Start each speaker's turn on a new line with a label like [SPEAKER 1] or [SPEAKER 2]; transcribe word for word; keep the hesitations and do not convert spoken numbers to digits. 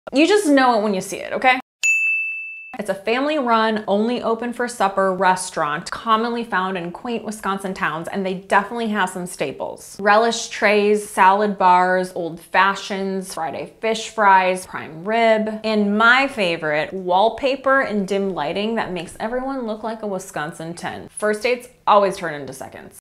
[SPEAKER 1] You just know it when you see it, okay? It's a family-run, only open for supper restaurant, commonly found in quaint Wisconsin towns, and they definitely have some staples. Relish trays, salad bars, old fashions, Friday fish fries, prime rib, and my favorite, wallpaper and dim lighting that makes everyone look like a Wisconsin ten. First dates always turn into seconds.